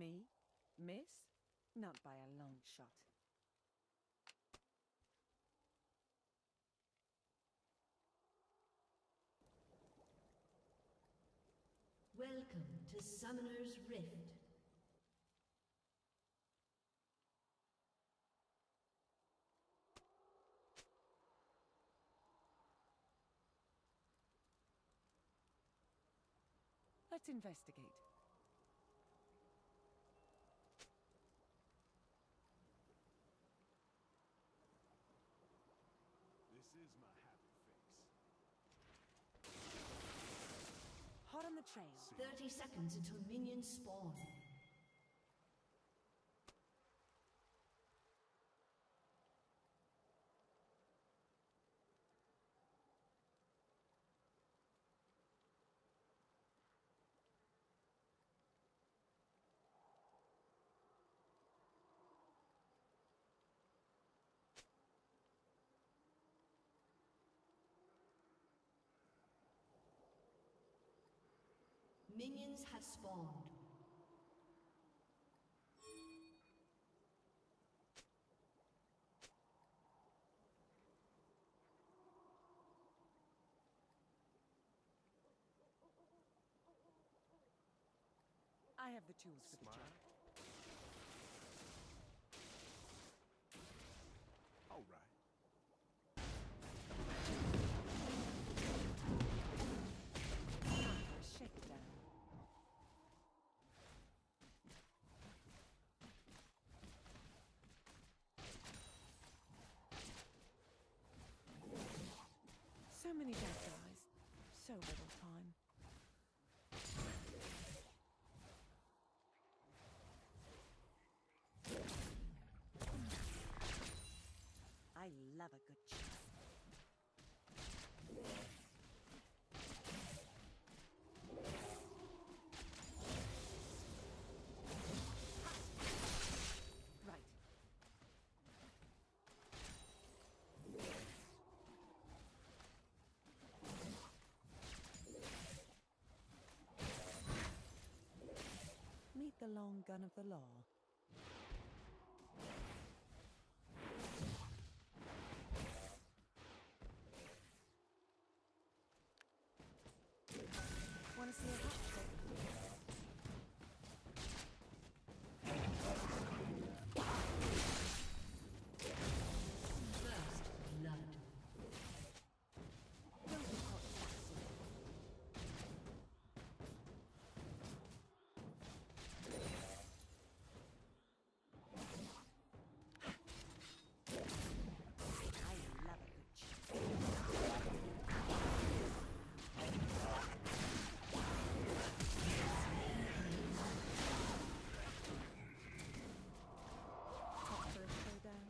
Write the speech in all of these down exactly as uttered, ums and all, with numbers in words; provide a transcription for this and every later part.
Me? Miss? Not by a long shot. Welcome to Summoner's Rift. Let's investigate. This is my happy face. Hot on the trail. thirty seconds until minions spawn. Minions have spawned. I have the tools for the Smile. job. All right. Time for a shakedown. So many dead guys. So little time. I love a good chase. Right. Meet the long gun of the law. Want to see a hot trick? First blood. Don't be caught fast. I love a good chase. Hot for a showdown?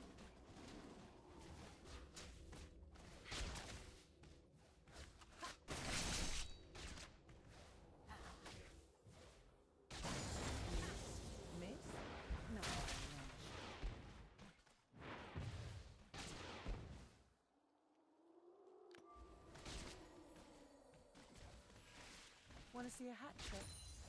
Miss? No. Want to see a hat trick?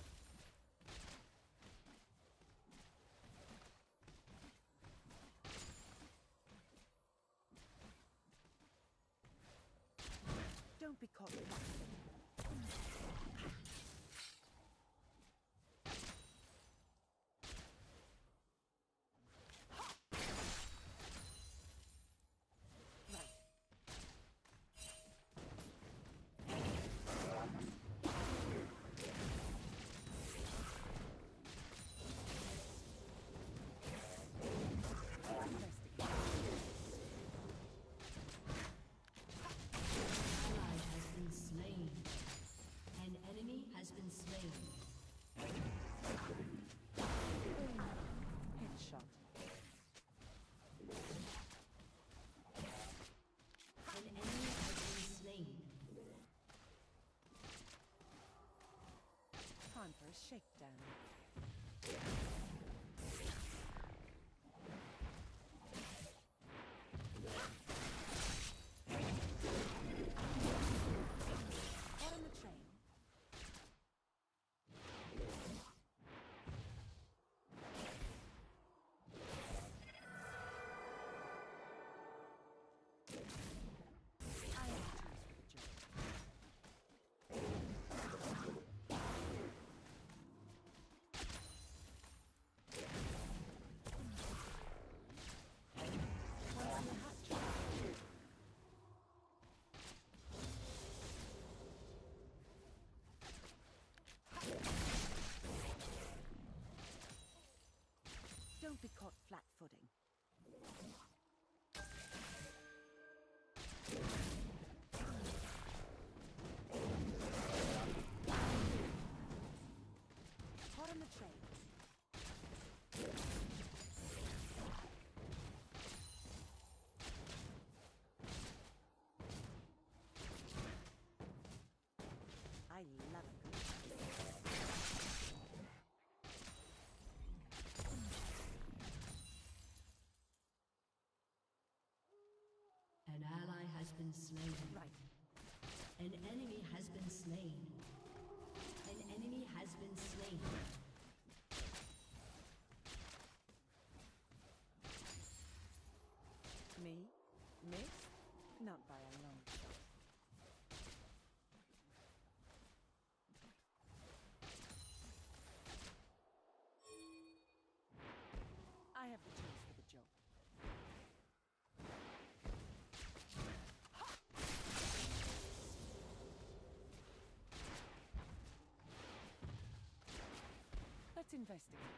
Don't be caught with Right. Ally has been slain. An enemy has been slain. Headshot. An enemy has been slain. Time for a shakedown. Out on the train. Don't be caught flat-footing. Hot on the trail. I love it. An ally has been slain. Right. An enemy has been slain. An enemy has been slain. Me? Miss? Not by a long shot. I have the tools for the job. Let's investigate.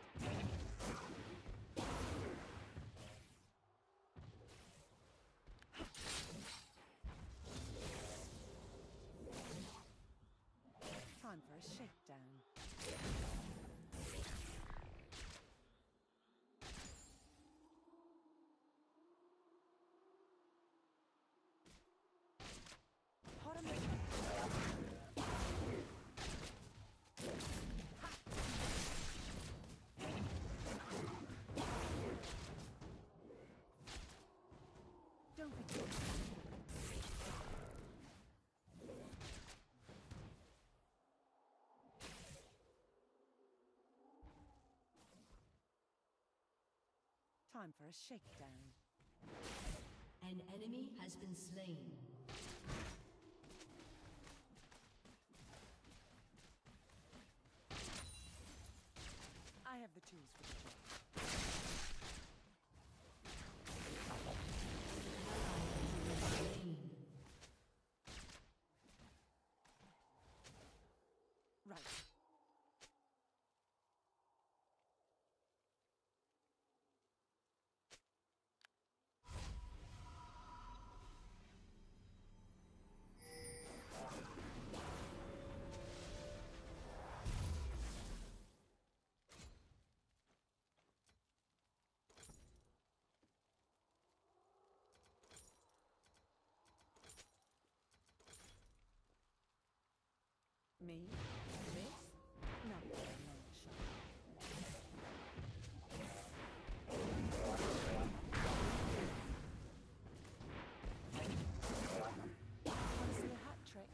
Time for a shakedown. Hot on the trail. Don't be too Time for a shakedown. An enemy has been slain. I have the tools for the job. Slain. Right. Me? Miss? Not by a long shot. Want to see a hat trick?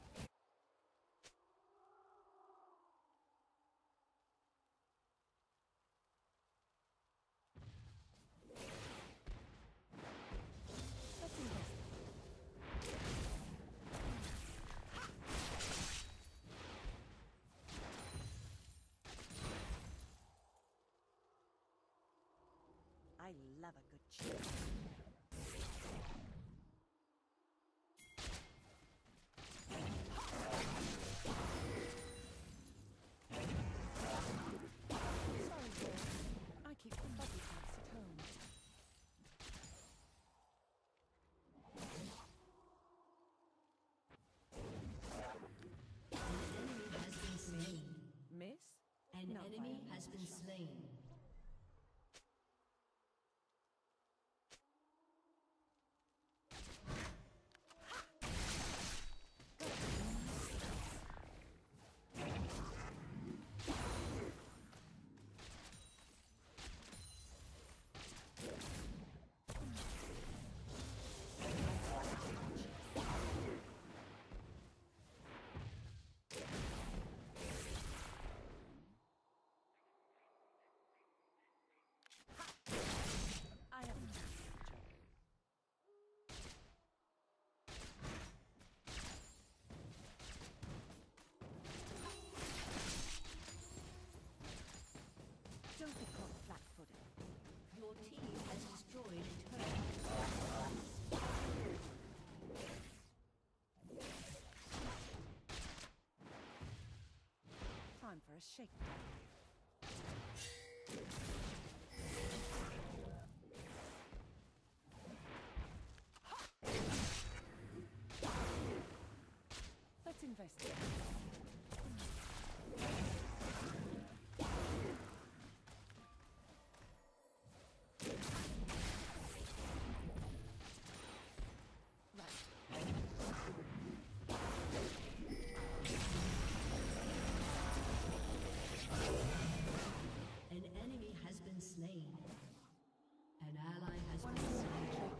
Let's investigate. I love a good chase. Sorry, dear. I keep the buggy packs at home. An enemy has been slain. Miss? An Not by enemy a has long been shot. slain. I have the tools for the job. Don't be caught flat-footed. Your team has destroyed a turret. Time for a shakedown. investigate. An enemy has been slain. An ally has been slain.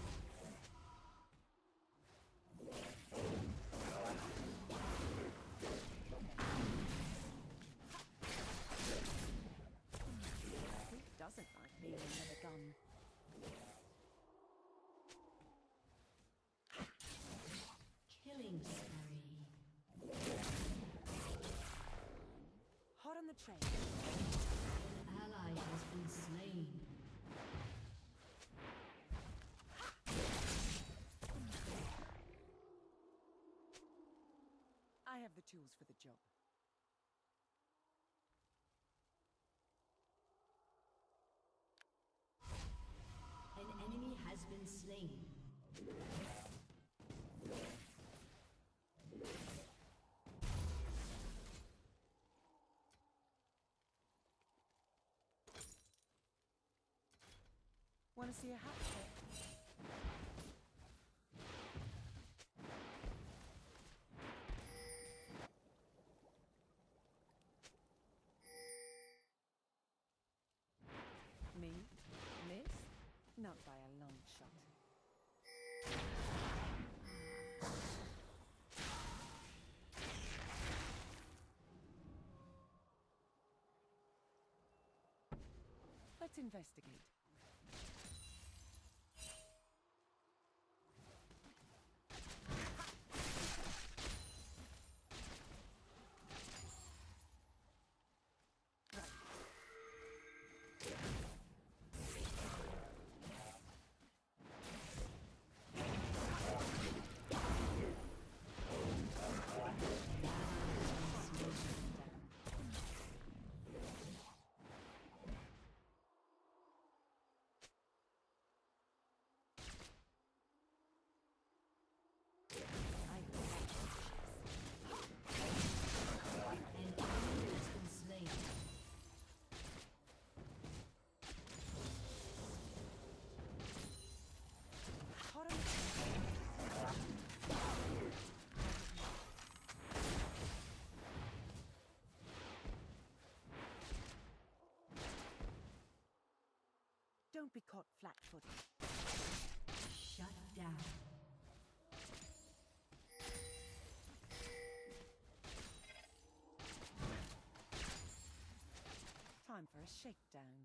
Who doesn't like being under the gun? Killing spree. Hot on the trail. An ally has been slain. I have the tools for the job. An enemy has been slain. Want to see a hat trick? Me? Miss? Not by a long shot. Let's investigate. Don't be caught flat-footed. Shut down. Time for a shakedown.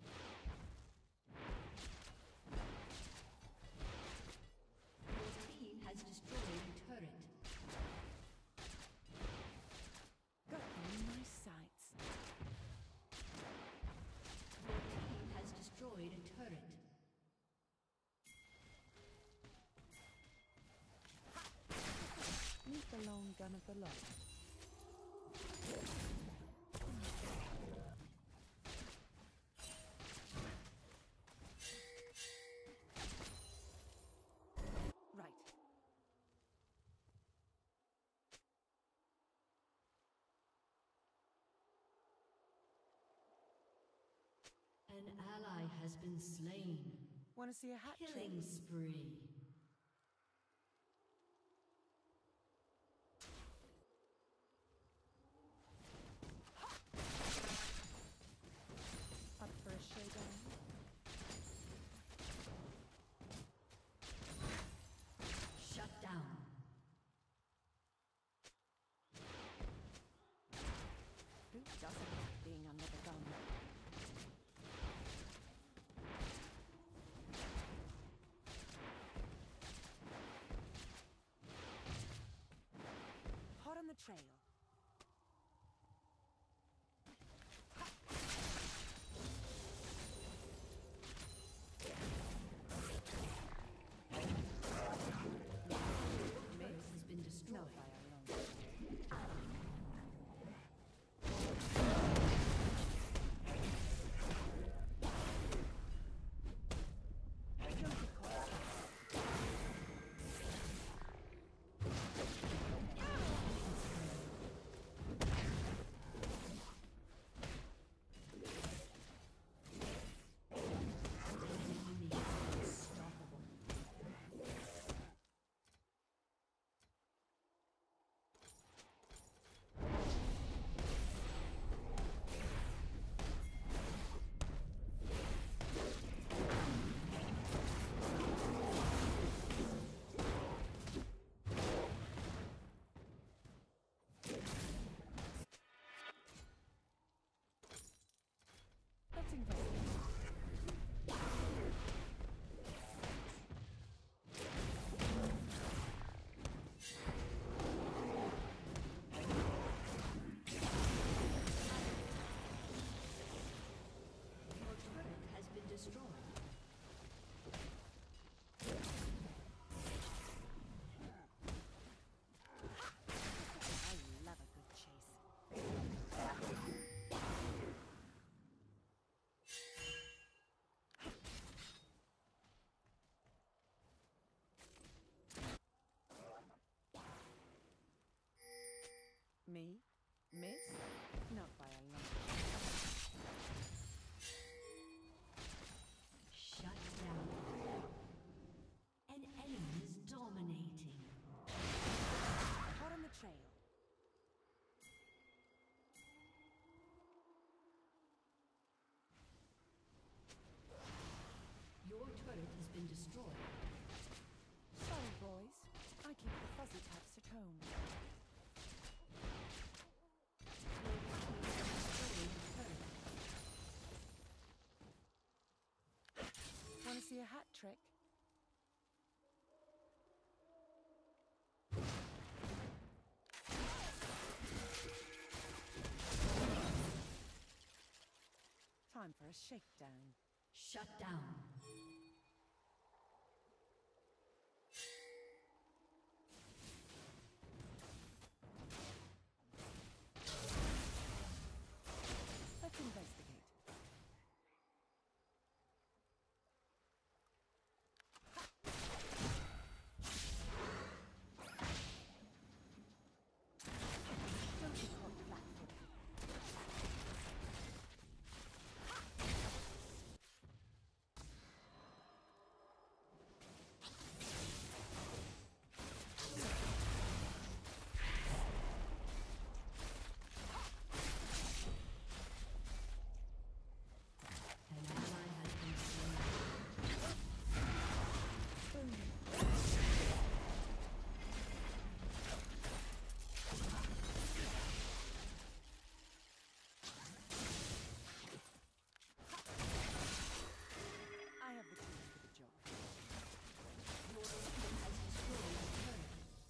Your team has destroyed a turret. Got them in my sights. Your team has destroyed a turret. Meet the long gun of the law. Right. An ally has been slain. Want to see a hat trick? Killing spree. Up for a showdown? Shut down. Who doesn't like being under the gun? Hot on the trail. Turret has been destroyed. Not by a long shot. Don't be caught. Let's investigate. Your turret has been destroyed. I love a good chase. Me? Miss? Not by a long Shut down. An enemy is dominating. Hot on the trail. Your turret has been destroyed. Sorry, boys. I keep the fuzzy taps at home. Want to see a hat trick? Time for a shakedown. Shut down. Let's investigate. Don't be caught flat-footed. An ally has been slain. I have the tools for the job. Your team has destroyed a turret.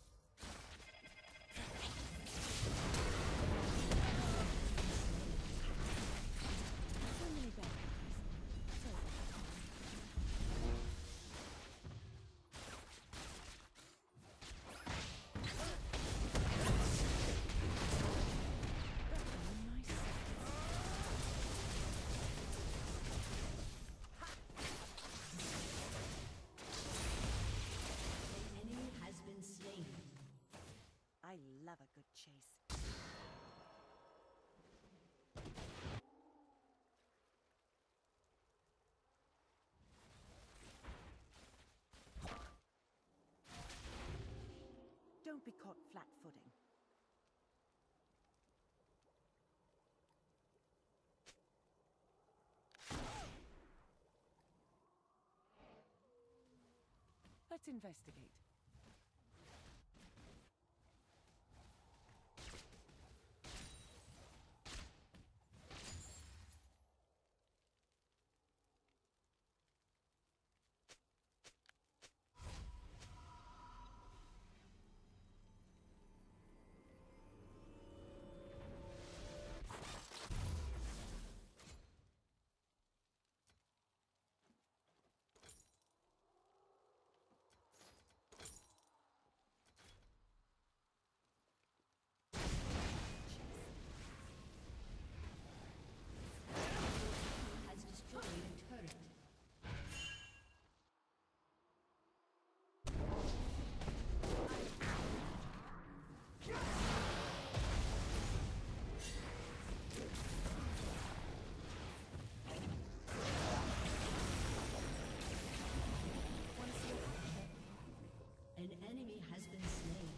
So many bad guys. So That's a nice An enemy has been slain. I love a good chase. Don't be caught flat-footing. Let's investigate. Has destroyed a turret. Want to see a hat trick? An enemy has been slain.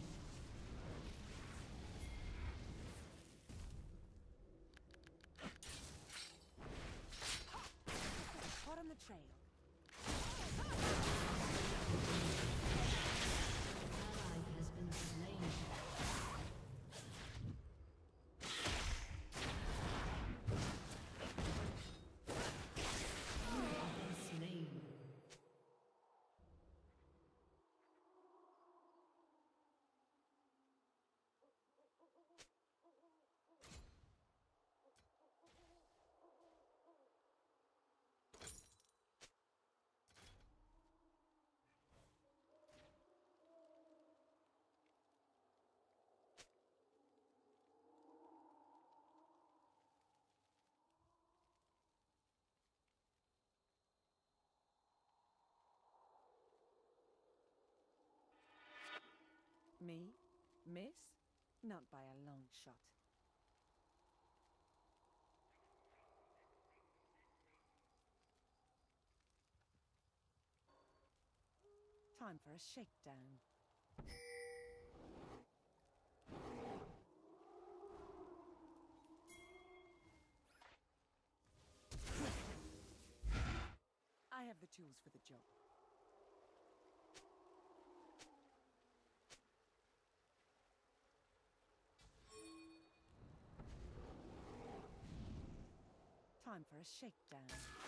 Hot on the trail. Ally has been slain. Me? Miss? Not by a long shot. Time for a shakedown. I have the tools for the job. Time for a shakedown.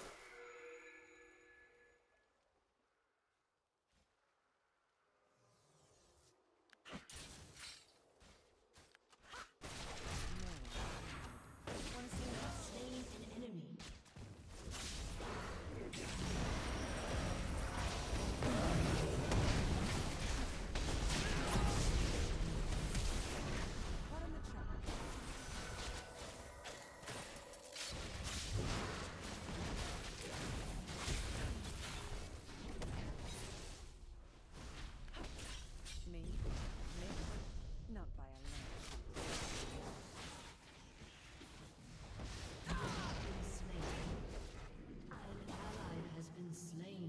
Slain an enemy. Caught on the trap. Me? Miss? Not by a long shot. Been slain. An ally has been slain.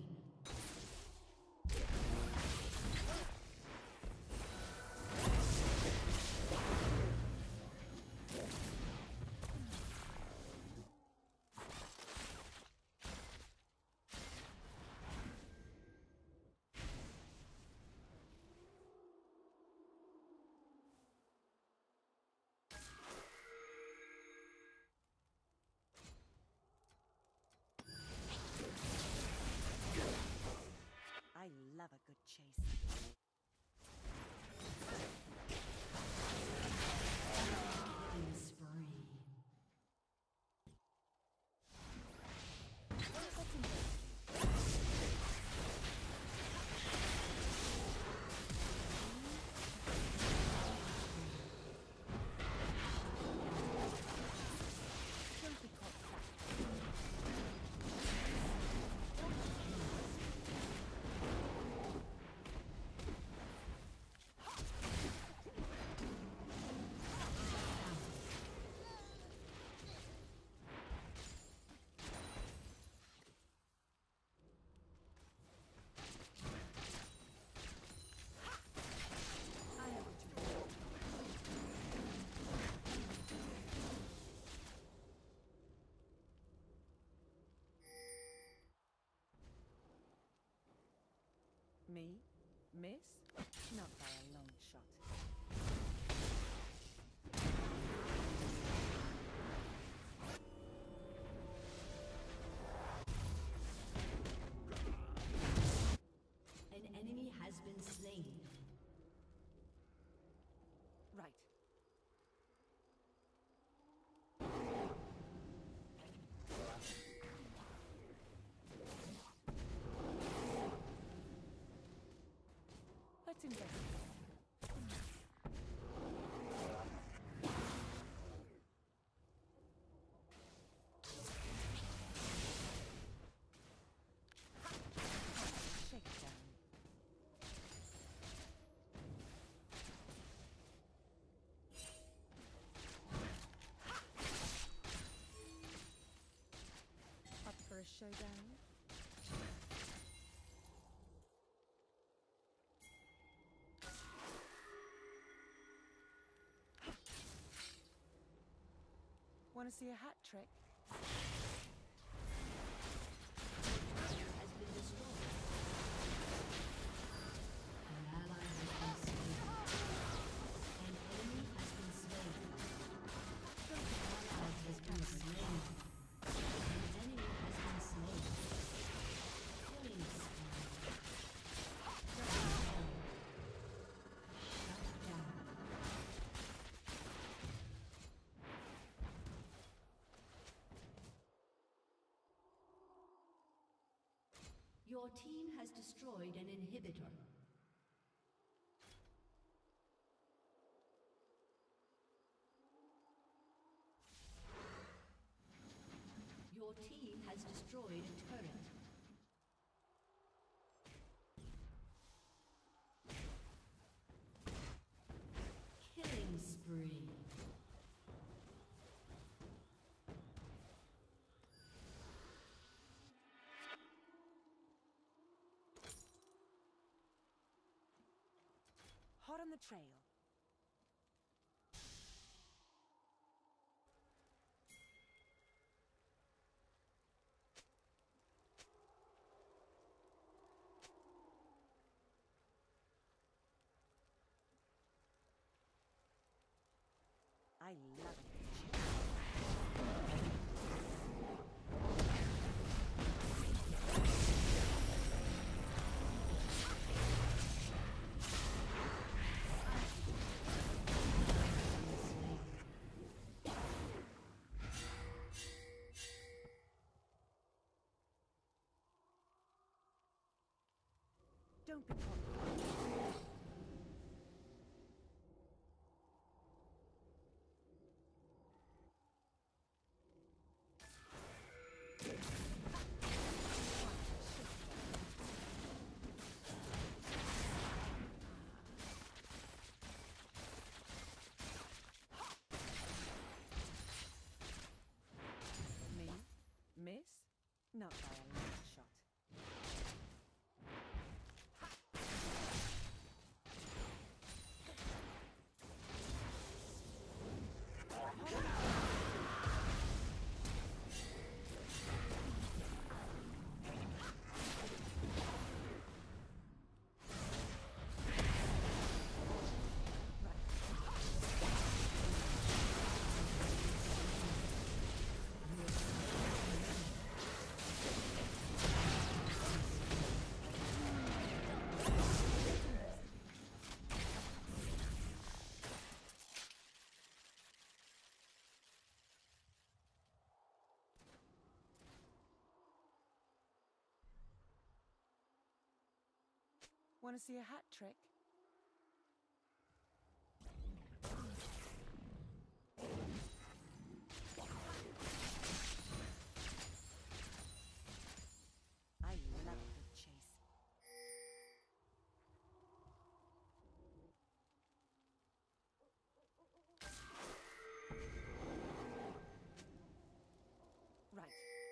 I love a good chase. Killing spree. Don't be caught flat. I have the tools. Me? Miss? Not by a long shot. An enemy has been slain. Right. Let's investigate. Shakedown. Up for a showdown? Want to see a hat trick? Has been destroyed. An ally has been slain. An enemy has been slain. An ally has been slain. An enemy has been slain. Killing spree. Shut down. Shut down. Your team has destroyed an inhibitor. Your team has destroyed a turret. on the trail. I love it. Don't be caught. Me? Miss? Not by a long shot. Want to see a hat trick? I love a good chase. Right.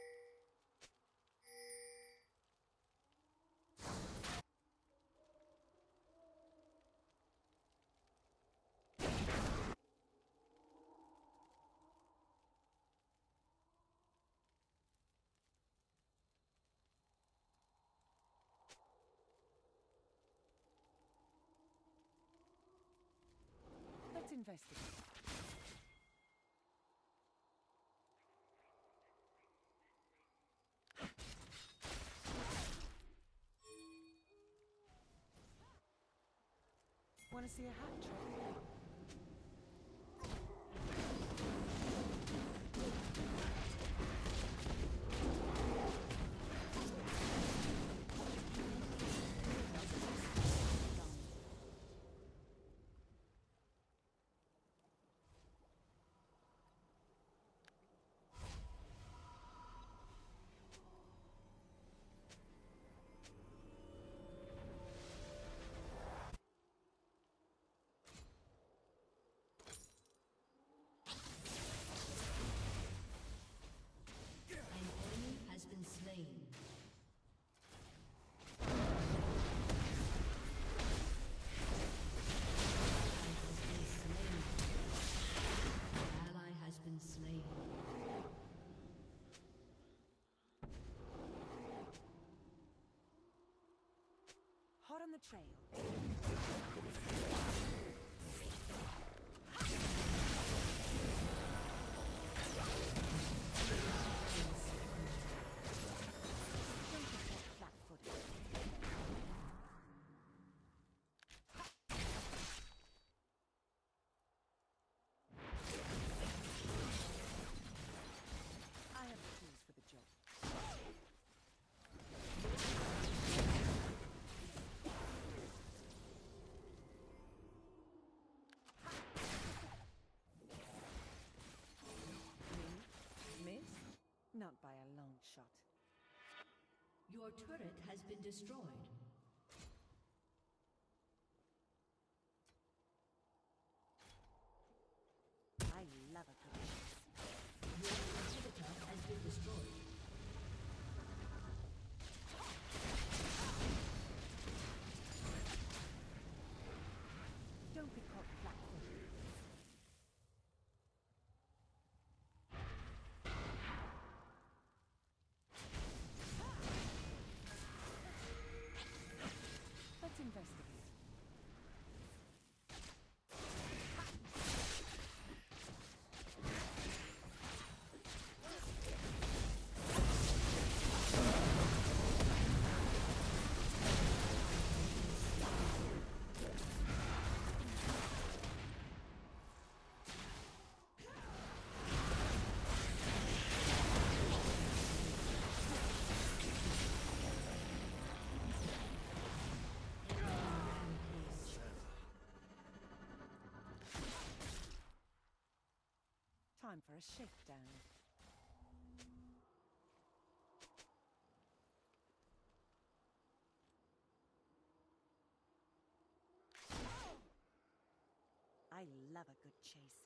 Let's investigate. Want to see a hat trick? Slain. Ally has been slain. Hot on the trail. Not by a long shot. Your turret has been destroyed. I love a good chase. Your inhibitor has been destroyed. Time for a shakedown. I love a good chase.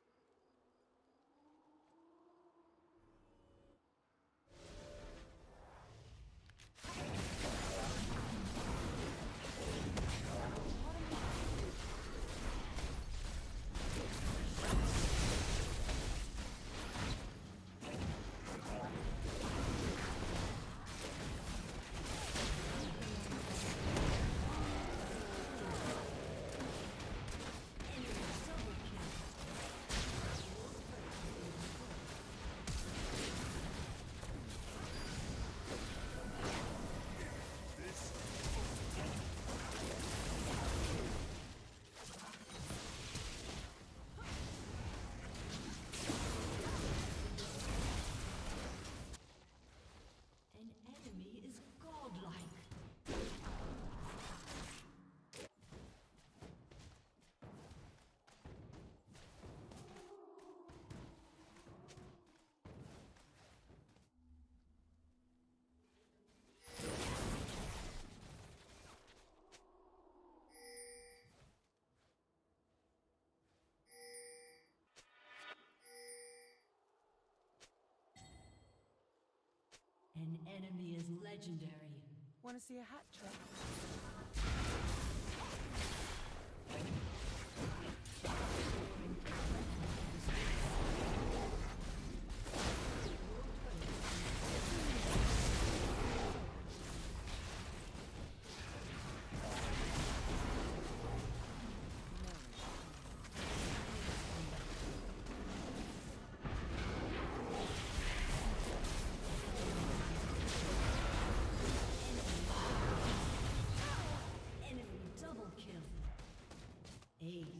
An enemy is godlike. An enemy is legendary. Want to see a hat trick? Enemy double kill. Ace.